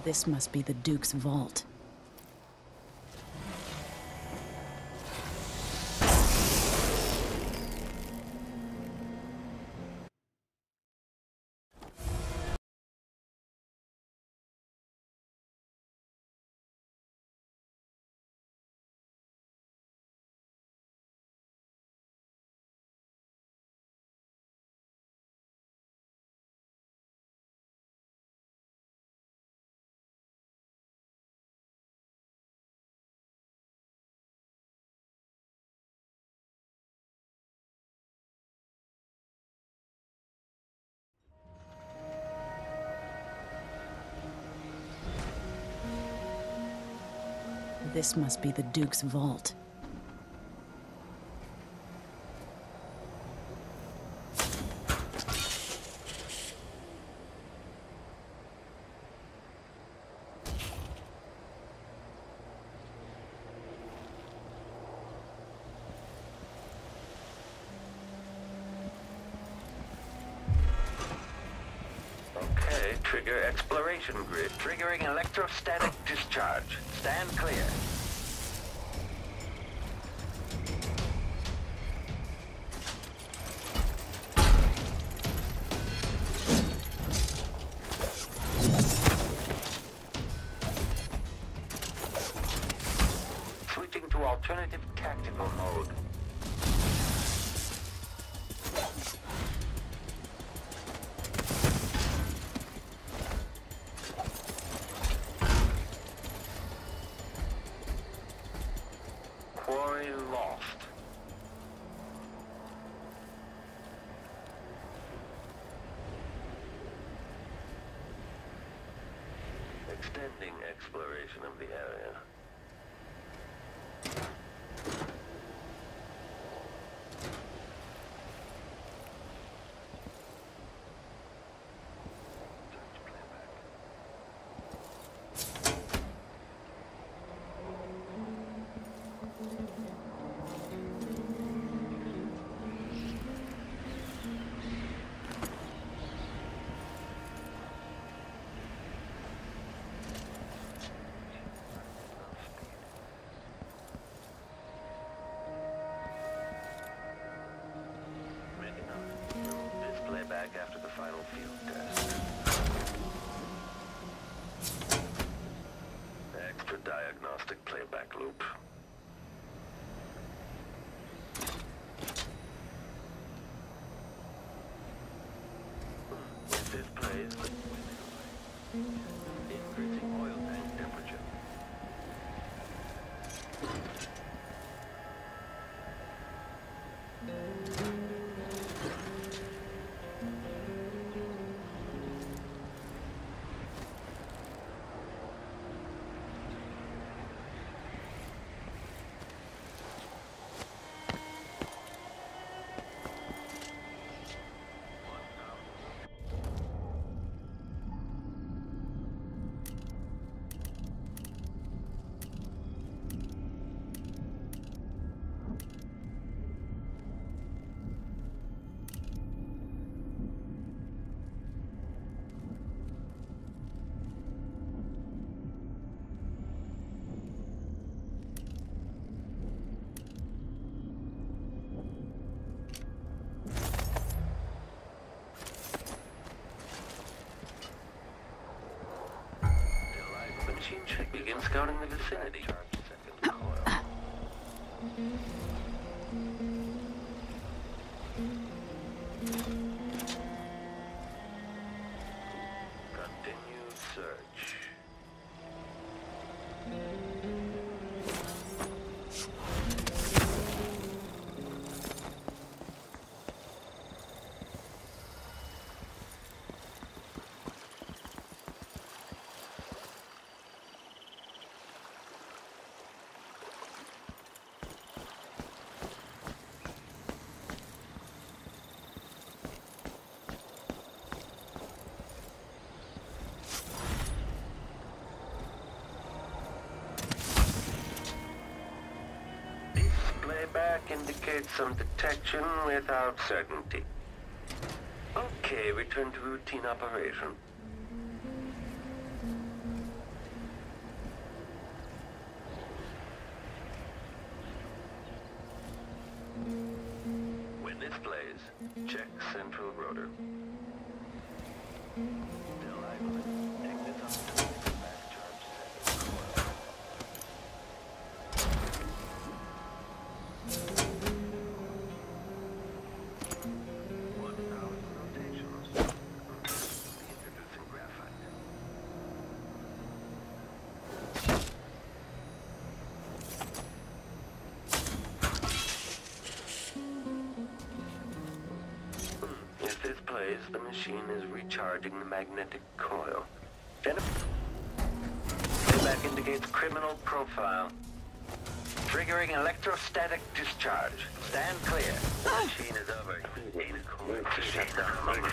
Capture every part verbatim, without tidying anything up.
This must be the Duke's vault. This must be the Duke's vault. Okay, trigger exploration grid. Triggering electrostatic discharge. Stand clear. Switching to alternative tactical mode. Quarry lost. Extending exploration of the area. Back after the final field test. Extra diagnostic playback loop. If this plays, increasing oil tank temperature. Machine check. Begin scouting the vicinity. Continued search. Back indicates some detection without certainty. Okay, return to routine operation. Blaze. Check central rotor. Still idling. Ignite up to fast charge set coil. One thousand rotations. Introducing graphite. If this plays, the machine is recharging the magnetic coil. Jennifer, playback indicates criminal profile. Triggering electrostatic discharge. Stand clear. The machine is overheating. Shut down.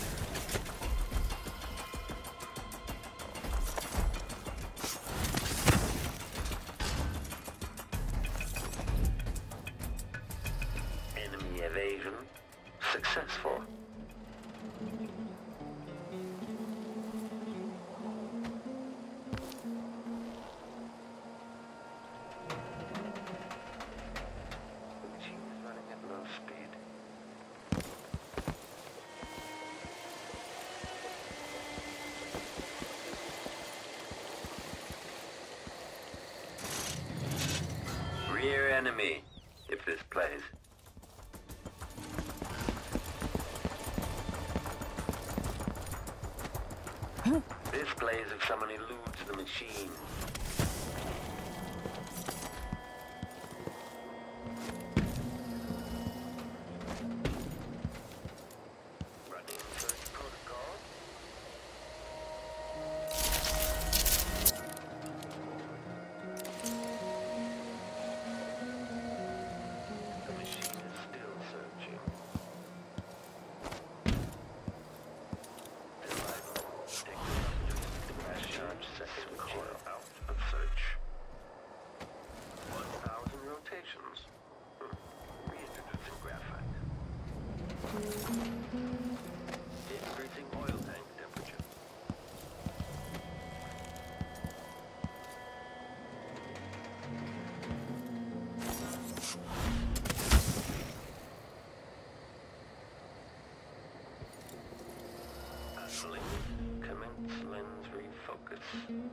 Enemy evasion successful. Rear enemy, if this plays. This plays if someone eludes the machine. Running search protocol. The machine is still searching. Charge second coil out of search. One thousand rotations. Hmm. Reintroducing graphite. Increasing oil tank temperature. Idling. Commence lens refocus.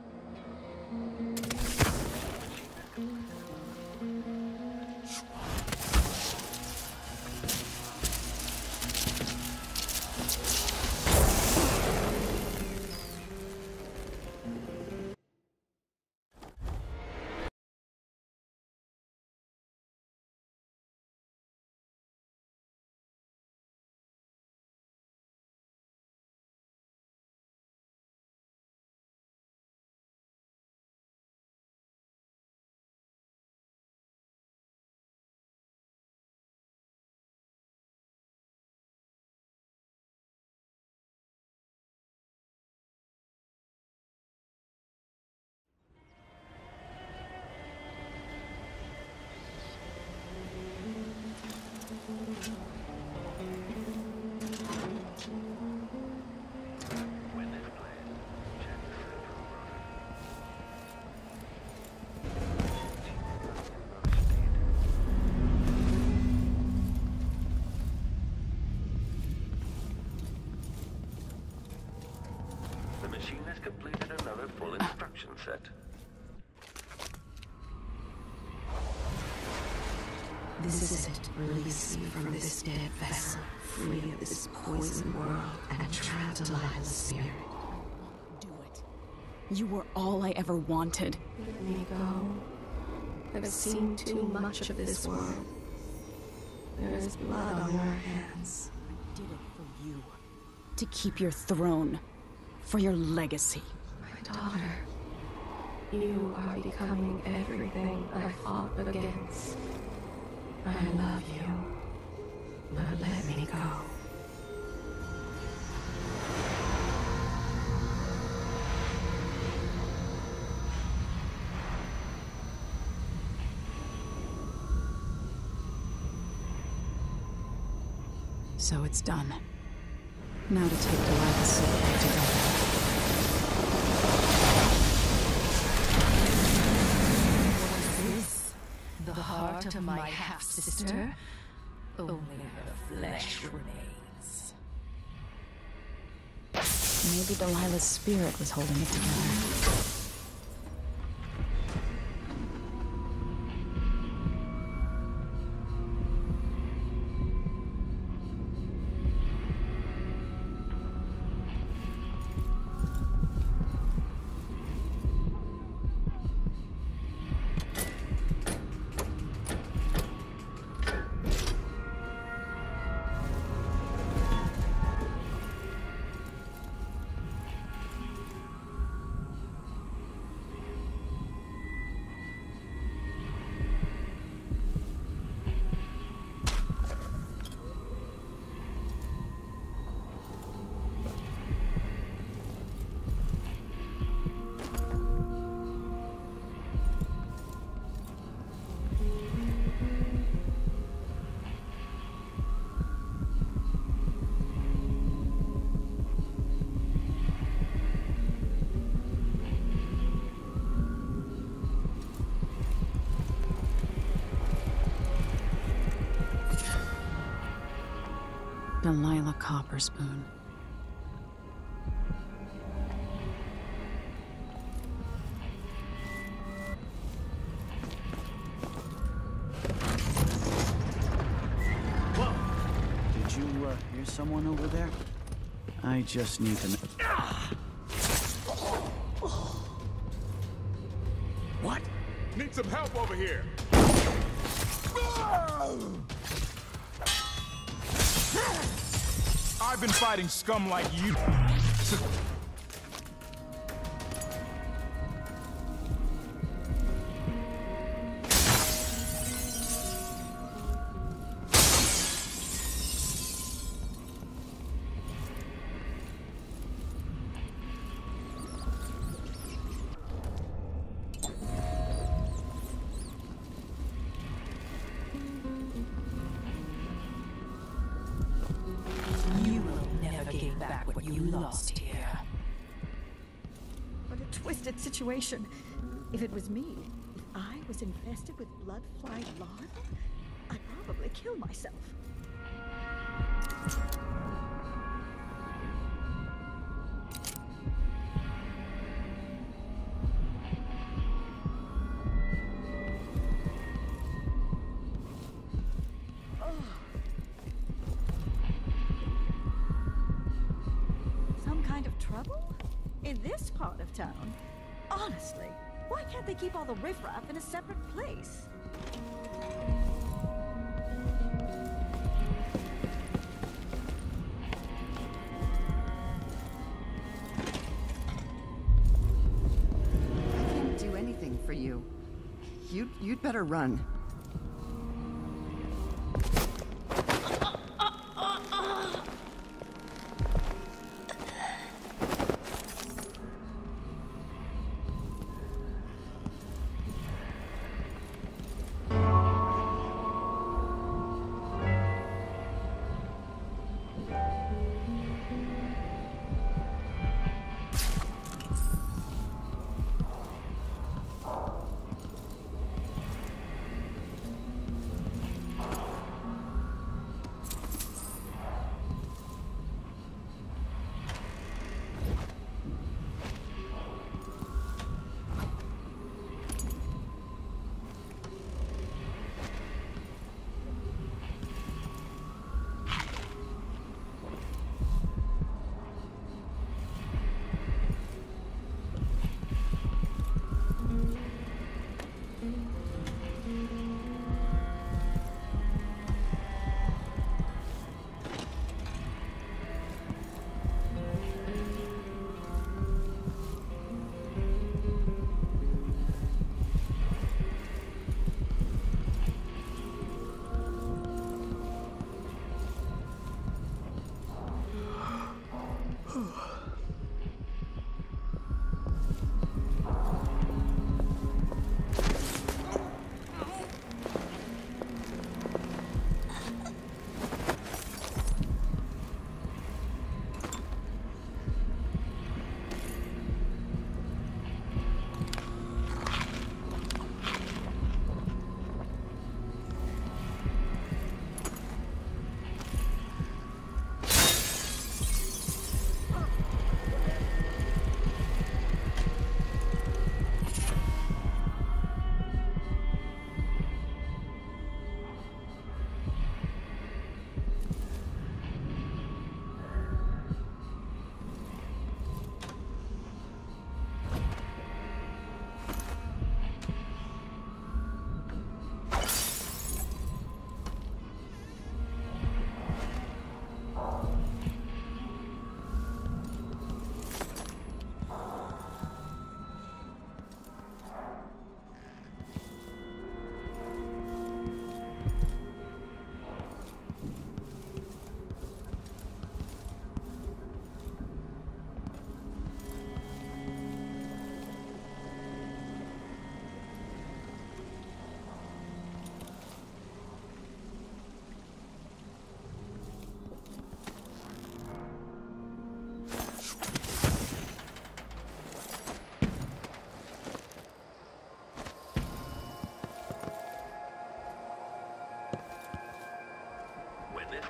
When this plays, check the central rotor. The machine has completed another full instruction set. This is it. Release me from this dead vessel, free of this poisoned world, and tranquilize the spirit. Do it. You were all I ever wanted. Let me go. I've seen too much of this world. There is blood on your hands. I did it for you. To keep your throne. For your legacy. My daughter, you are becoming everything I fought against. I love you, but let me go. So it's done. Now to take Goliath's soul together. The heart of my half-sister? Only the flesh remains. Maybe Delilah's spirit was holding it together. Delilah Copperspoon. Whoa! Did you uh, hear someone over there? I just need to know. What? Need some help over here. I've been fighting scum like you. Situation. If it was me, if I was infested with blood-fly larvae, I'd probably kill myself. Oh. Some kind of trouble? In this part of town? Honestly, why can't they keep all the riffraff in a separate place? I can't do anything for you. You'd, you'd better run.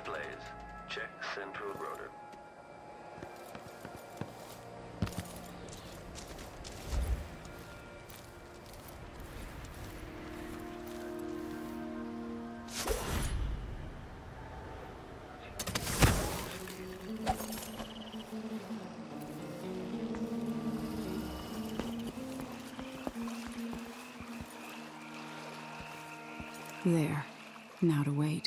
displays. Check central rotor. There. Now to wait.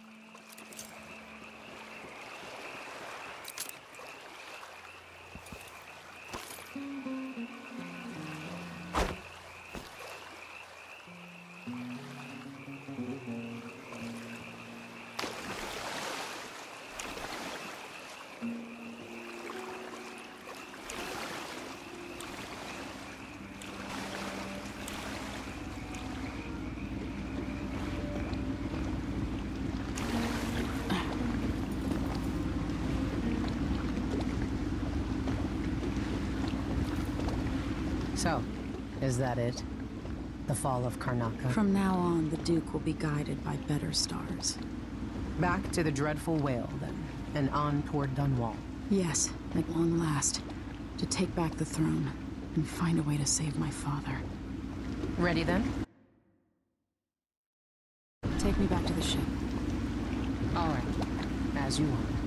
So, is that it? The fall of Karnaca? From now on, the Duke will be guided by better stars. Back to the dreadful whale, then, and on toward Dunwall. Yes, at long last. To take back the throne, and find a way to save my father. Ready, then? Take me back to the ship. All right. As you want.